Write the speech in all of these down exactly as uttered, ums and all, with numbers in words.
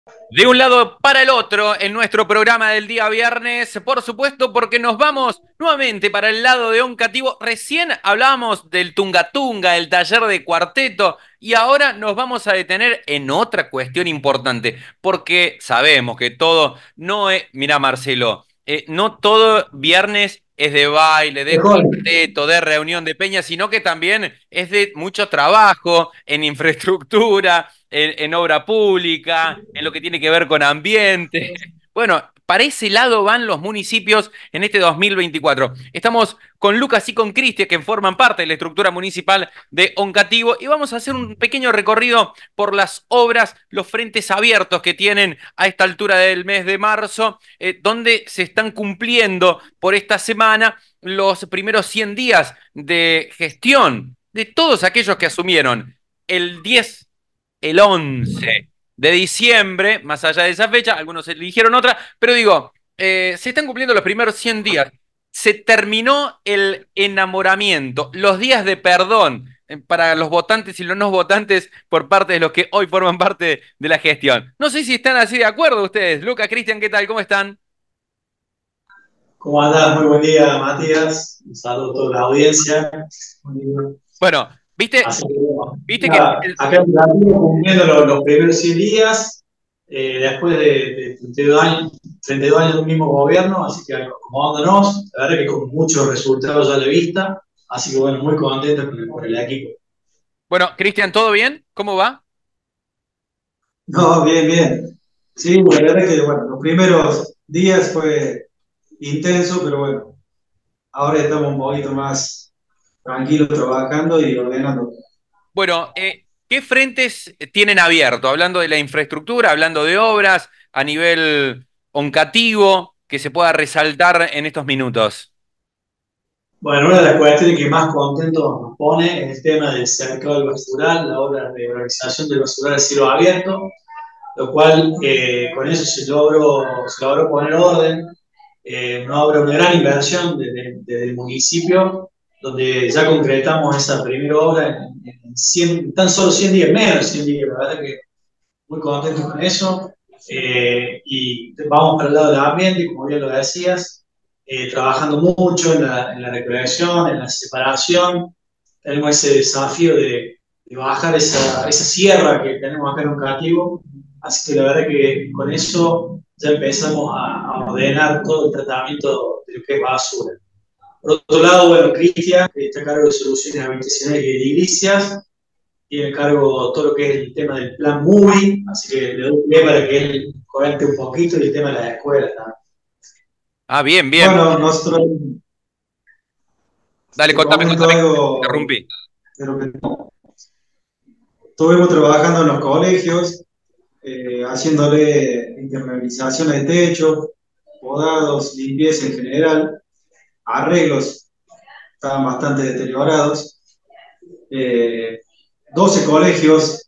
De un lado para el otro en nuestro programa del día viernes, por supuesto, porque nos vamos nuevamente para el lado de Oncativo. Recién hablábamos del Tunga Tunga, el taller de cuarteto, y ahora nos vamos a detener en otra cuestión importante, porque sabemos que todo no es, mira Marcelo, eh, no todo viernes es de baile, de Mejor. cuarteto, de reunión de peña, sino que también es de mucho trabajo en infraestructura, en, en obra pública, en lo que tiene que ver con ambiente. Bueno, para ese lado van los municipios en este dos mil veinticuatro. Estamos con Lucas y con Cristian, que forman parte de la estructura municipal de Oncativo, y vamos a hacer un pequeño recorrido por las obras, los frentes abiertos que tienen a esta altura del mes de marzo, eh, donde se están cumpliendo por esta semana los primeros cien días de gestión de todos aquellos que asumieron el diez el once de diciembre, más allá de esa fecha, algunos eligieron otra, pero digo, eh, se están cumpliendo los primeros cien días. Se terminó el enamoramiento, los días de perdón eh, para los votantes y los no votantes por parte de los que hoy forman parte de la gestión. No sé si están así de acuerdo ustedes. Lucas, Cristian, ¿qué tal? ¿Cómo están? ¿Cómo andás? Muy buen día, Matías. Un saludo a toda la audiencia. Bueno, viste, Así que, bueno, viste que nada, acá en Brasil cumpliendo los, los primeros cien días, eh, después de, de treinta y dos años, treinta y dos años de un mismo gobierno, así que acomodándonos, la verdad que con muchos resultados ya a la vista, así que bueno, muy contento con el, con el equipo. bueno, Cristian, ¿todo bien? ¿Cómo va? No, bien, bien. Sí, la verdad que bueno, los primeros días fue intenso, pero bueno, ahora estamos un poquito más tranquilos trabajando y ordenando. Bueno, eh, ¿qué frentes tienen abierto? Hablando de la infraestructura, hablando de obras a nivel oncativo, que se pueda resaltar en estos minutos. Bueno, una de las cuestiones que más contentos nos pone es el tema del cercado del basural, la obra de organización del basural a cielo abierto, lo cual eh, con eso se logró, se logró poner orden, eh, una obra, una gran inversión desde, desde el municipio, donde ya concretamos esa primera obra en, en cien, tan solo cien días, menos de cien días, la verdad que muy contentos con eso. Eh, y vamos para el lado del ambiente, como bien lo decías, eh, trabajando mucho en la, en la recreación, en la separación. Tenemos ese desafío de, de bajar esa, esa sierra que tenemos acá en Oncativo. Así que la verdad que con eso ya empezamos a, a ordenar todo el tratamiento de lo que es basura. Por otro lado, bueno, Cristian, que está a cargo de soluciones habitacionales y edilicias, tiene a cargo todo lo que es el tema del plan MUBI, así que le doy pie para que él comente un poquito y el tema de las escuelas también. Ah, bien, bien. Bueno, nosotros Dale, te contame, comento contame, que te algo interrumpí. de lo que estuvimos trabajando en los colegios, eh, haciéndole impermeabilización de techo, podados, limpieza en general, arreglos estaban bastante deteriorados. Eh, doce colegios,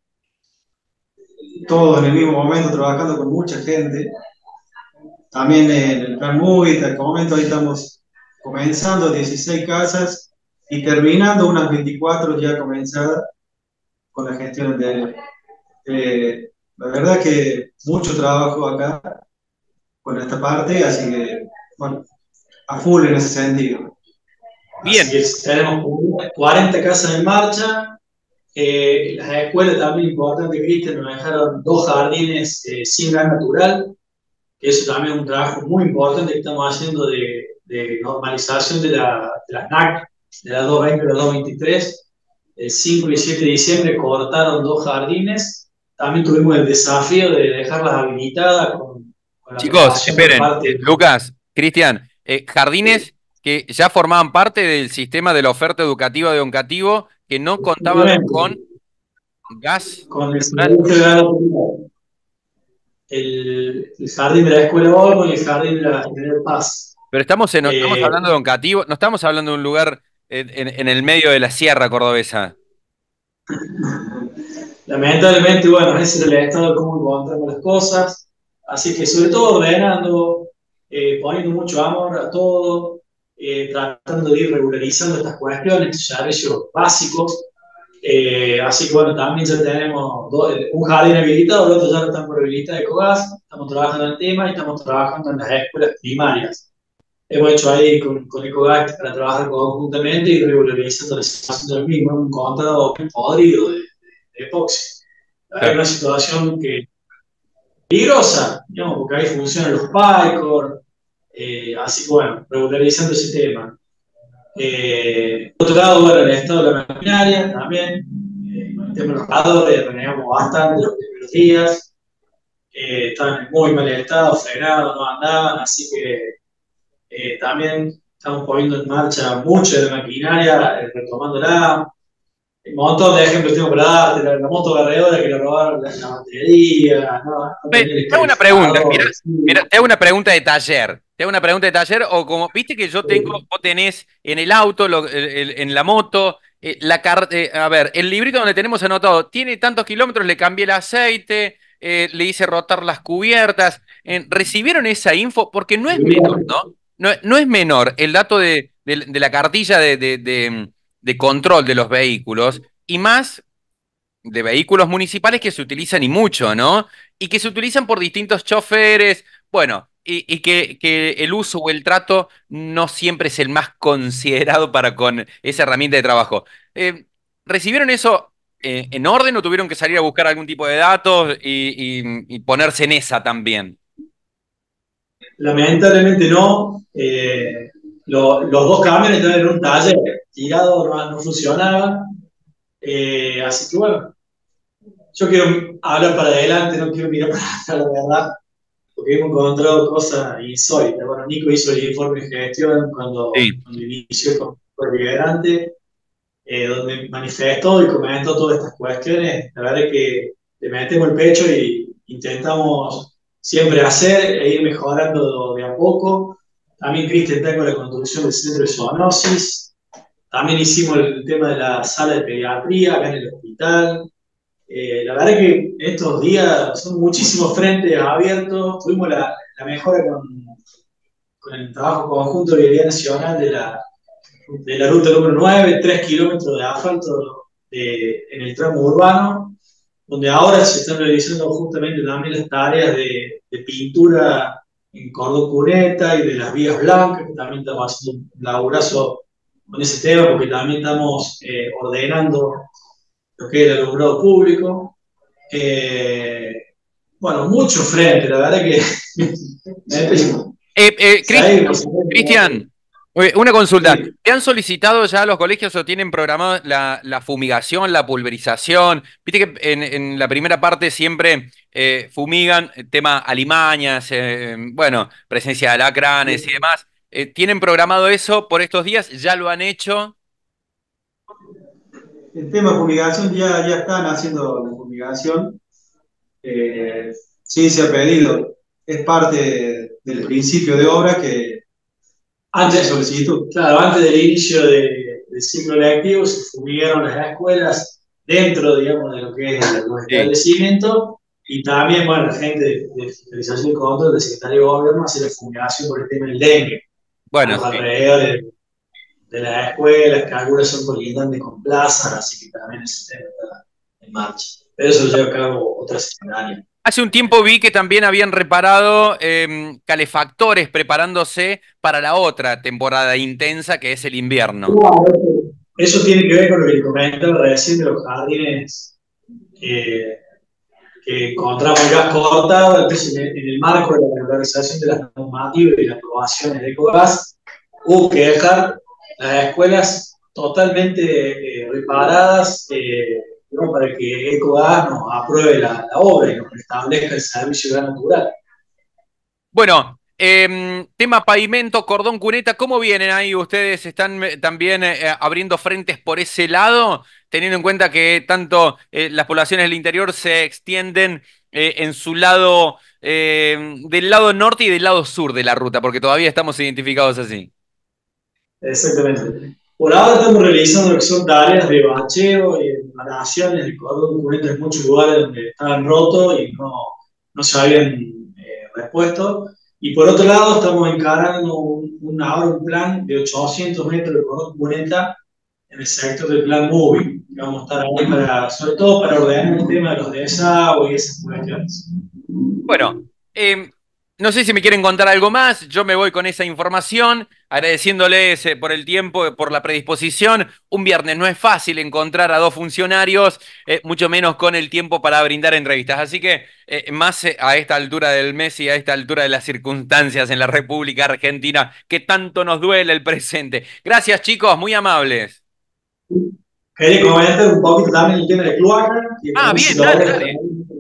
todos en el mismo momento, trabajando con mucha gente. También en el plan MUBI, te comento, ahí estamos comenzando dieciséis casas y terminando unas veinticuatro ya comenzadas con la gestión anterior. Eh, la verdad que mucho trabajo acá con esta parte, así que, bueno, a full en ese sentido. Así Bien. que tenemos cuarenta casas en marcha. Eh, las escuelas también importante, Cristian, nos dejaron dos jardines eh, sin gas natural, que eso también es un trabajo muy importante que estamos haciendo de, de normalización de, la, de las N A C, de la doscientos veinte y la doscientos veintitrés. El cinco y siete de diciembre cortaron dos jardines. También tuvimos el desafío de dejarlas habilitadas con, con la Chicos, aprobación por esperen. parte Eh, de... Lucas, Cristian, eh, jardines que ya formaban parte del sistema de la oferta educativa de Oncativo, que no contaban con gas Con el natural. servicio de agua, el, el jardín de la Escuela Olmo y el jardín de la General Paz. Pero estamos, en- no estamos Eh, hablando de Oncativo, no estamos hablando de un lugar en, en- en el medio de la sierra cordobesa. Lamentablemente, bueno, ese es el estado de cómo encontramos las cosas. Así que sobre todo ordenando, eh, poniendo mucho amor a todo, eh, tratando de ir regularizando estas cuestiones, estos servicios básicos. Eh, así que bueno, también ya tenemos dos- un jardín habilitado, el otro ya lo estamos por habilitar de Ecogas, estamos trabajando en el tema y estamos trabajando en las escuelas primarias. Hemos hecho ahí con, con Ecogas para trabajar conjuntamente y regularizando la situación del mismo, hemos encontrado podrido de, de, de epoxi. Hay Claro. una situación que peligrosa, digamos, porque ahí funcionan los PyCore, eh, así que bueno, regularizando ese tema. Eh, por otro lado, bueno, el estado de la maquinaria también, eh, con el tema de los radiadores, renegamos bastante los primeros días, eh, estaban en muy mal estado, frenados, no andaban, así que eh, también estamos poniendo en marcha mucho de la maquinaria, eh, retomándola. Un montón de ejemplos tengo para darte, la, la moto barredora que le robaron la, la batería, no, no Me- tenía el Te hago una pregunta, mira, escarificador, mira, te hago una pregunta de taller. Te hago una pregunta de taller, o como, viste que yo tengo, vos tenés en el auto, lo- el- el- en la moto, eh, la car- eh, a ver, el librito donde tenemos anotado, tiene tantos kilómetros, le cambié el aceite, eh, le hice rotar las cubiertas. Eh, ¿recibieron esa info? Porque no es menor, ¿no? No, no es menor el dato de, de- de la cartilla de, de de- de control de los vehículos, y más de vehículos municipales que se utilizan y mucho, ¿no? Y que se utilizan por distintos choferes, bueno, y, y que, que el uso o el trato no siempre es el más considerado para con esa herramienta de trabajo. Eh, ¿recibieron eso eh, en orden o tuvieron que salir a buscar algún tipo de datos y, y- y ponerse en esa también? lamentablemente no. Eh, lo- los dos camiones estaban en un taller tirado, no, no funcionaban. Eh, así que bueno, yo quiero hablar para adelante, no quiero mirar para atrás, la verdad, porque hemos encontrado cosas insólitas. Bueno, Nico hizo el informe de gestión cuando, Sí. cuando inició con el Liberante, eh, donde manifestó y comentó todas estas cuestiones. La verdad es que le metemos el pecho y intentamos siempre hacer e ir mejorando de a poco. También Cristian está con la construcción del centro de zoonosis. También hicimos el tema de la sala de pediatría acá en el hospital. Eh, la verdad que estos días son muchísimos frentes abiertos. Tuvimos la, la mejora con, con el trabajo conjunto de Vialidad Nacional de la, de la ruta número nueve, tres kilómetros de asfalto de- en el tramo urbano, donde ahora se están realizando justamente también las tareas de, de pintura en cordón cuneta y de las vías blancas, que también estamos haciendo un laburazo con ese tema, porque también estamos eh, ordenando lo que es el alumbrado público. Eh, bueno, mucho frente, la verdad que Eh, eh, Cristian, seguimos, seguimos. Cristian, eh, una consulta. Sí. ¿Te han solicitado ya los colegios o tienen programado la, la fumigación, la pulverización? Viste que en, en la primera parte siempre eh, fumigan, eh, tema alimañas, eh, bueno, presencia de alacranes y demás. Eh, ¿tienen programado eso por estos días? ¿Ya lo han hecho? El tema de fumigación, ya, ya están haciendo la fumigación. Eh, sí, se ha pedido. Es parte del principio de obra que antes de solicitud. Claro, antes del inicio de- del ciclo lectivo se fumigaron las escuelas dentro, digamos, de lo que es el- los Sí. establecimientos y también, bueno, la gente de, de fiscalización y control del Secretario de Gobierno hace la fumigación por el tema del dengue a Bueno, los sí. alrededores de las escuelas, que algunas son colindantes con plazas, así que también ese tema está en marcha. Pero eso lo lleva a cabo otra secretaria. Hace un tiempo vi que también habían reparado em, calefactores preparándose para la otra temporada intensa que es el invierno. Eso tiene que ver con lo que comentaba recién de los jardines eh, que encontramos el gas cortado, entonces en el, en el marco de la regularización de las normativas y las aprobaciones de ECOGAS, hubo que dejar las escuelas totalmente eh, reparadas eh, ¿no? para que ECOGAS nos apruebe la, la obra y nos establezca el servicio de gas natural. Bueno, em, tema pavimento, cordón cuneta, ¿cómo vienen ahí? ¿Ustedes están eh, también eh, abriendo frentes por ese lado, teniendo en cuenta que tanto eh, las poblaciones del interior se extienden eh, en su lado, eh, del lado norte y del lado sur de la ruta, porque todavía estamos identificados así? Exactamente. Por ahora estamos realizando lo que son tareas de bacheo y de reparaciones de cordón cubierto en muchos lugares donde estaban rotos y no, no se habían eh, repuesto. Y por otro lado, estamos encarando un, un, ahora un plan de ochocientos metros de cordón cuneta en el sector del plan moving, que vamos a estar ahí para, sobre todo para ordenar el tema de los desagües y esas cuestiones. Bueno, eh, no sé si me quieren contar algo más. Yo me voy con esa información, agradeciéndoles eh, por el tiempo, por la predisposición. Un viernes no es fácil encontrar a dos funcionarios, eh, mucho menos con el tiempo para brindar entrevistas. Así que eh, más eh, a esta altura del mes y a esta altura de las circunstancias en la República Argentina, que tanto nos duele el presente. Gracias, chicos, muy amables. Quería comentar un poquito también el tema de cloaca, que Ah, no sé bien, si lo dale, ves dale.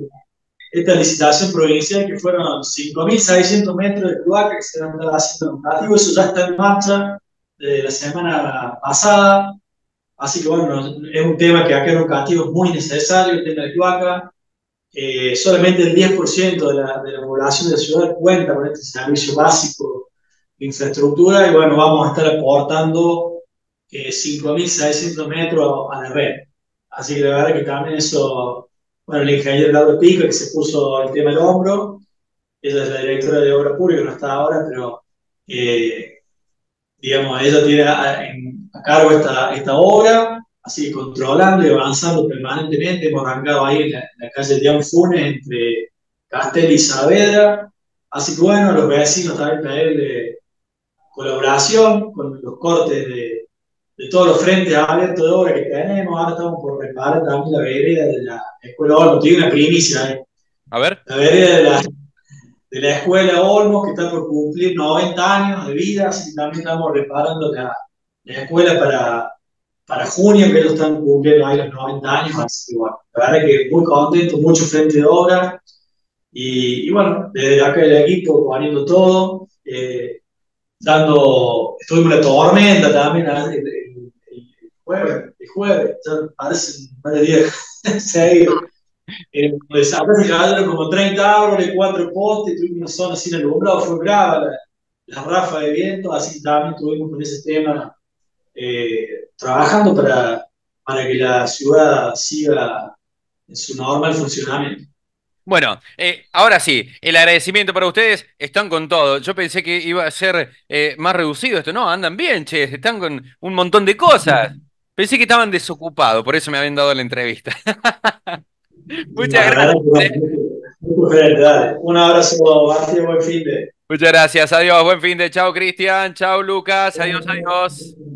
esta licitación provincial, que fueron cinco mil seiscientos metros de cloaca que se van a estar haciendo en nativo, eso ya está en marcha de la semana pasada, así que bueno, es un tema que acá en Educativo es muy necesario, el tema de cloaca. Eh, solamente el diez por ciento de la, de la población de la ciudad cuenta con este servicio básico de infraestructura y bueno, vamos a estar aportando eh, cinco mil seiscientos metros a, a la red. Así que la verdad que también eso, bueno, el ingeniero Laura Pico, que se puso el tema al hombro, ella es la directora de Obra Pública, no está ahora, pero eh, digamos, ella tiene a, en- a cargo esta, esta obra, así controlando y avanzando permanentemente. Hemos arrancado ahí en la, en la calle Dian Funes, entre Castel y Saavedra. Así que bueno, los vecinos también pedirle colaboración con los cortes de, de todos los frentes abiertos de obra que tenemos. Ahora estamos por reparar también la vereda de la Escuela Olmo. Tiene una primicia ahí. A ver. La vereda de la, de la Escuela Olmos, que está por cumplir noventa años de vida, así que también estamos reparando la, la escuela para, para junio, que ellos están cumpliendo ahí los noventa años, así que bueno, la verdad que muy contento, mucho frente de obra, y, y bueno, desde acá el equipo poniendo todo, eh, dando, estuvimos en la tormenta también el, el- el jueves, el jueves, ya parece un par de días seguidos. Eh, pues acá se cayeron como treinta árboles, cuatro postes, tuvimos una zona sin alumbrado, fue brava la, la ráfaga de viento, así que también estuvimos con ese tema eh, trabajando para, para que la ciudad siga en su normal funcionamiento. Bueno, eh, ahora sí, el agradecimiento para ustedes, están con todo. Yo pensé que iba a ser eh, más reducido esto, no, andan bien, che, están con un montón de cosas. Pensé que estaban desocupados, por eso me habían dado la entrevista. Muchas La verdad gracias. que bueno, eh. muy diferente, dale. Un abrazo, Martín, buen fin de. Muchas gracias, adiós, buen fin de, chao Cristian, chao Lucas, adiós, adiós.